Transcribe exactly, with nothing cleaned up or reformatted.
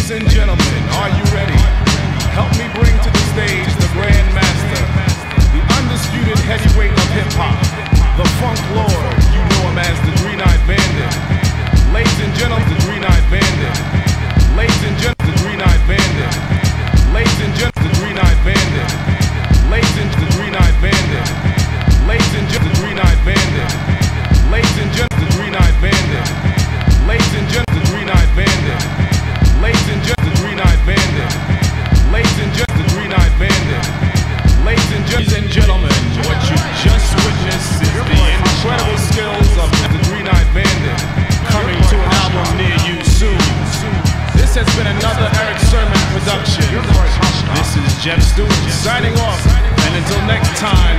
Ladies and gentlemen, are you ready? Help me bring to the stage the Grand Master, the undisputed heavyweight of hip-hop, the Funk Lord, you know him as the Green Eyed Bandit. Ladies and gentlemen, the Green Eyed Bandit. Ladies and gentlemen, the Green Eyed Bandit. Ladies and gentlemen, the Green Eyed Bandit. Ladies and the Green Eyed Bandit. Ladies and gentlemen, the Green Eyed Bandit. Ladies and gentlemen, the Green Eyed Bandit. Ladies and gentlemen, the Green Eyed Bandit. Ladies and gentlemen, the Green Eyed Bandit. Ladies and gentlemen, the Green Eyed Bandit. Ladies and gentlemen, what you just witnessed is the incredible skills of the Green Eyed Bandit, coming to an album near you soon. This has been another Eric Sermon production. This is Jeff Stewart signing off, and until next time,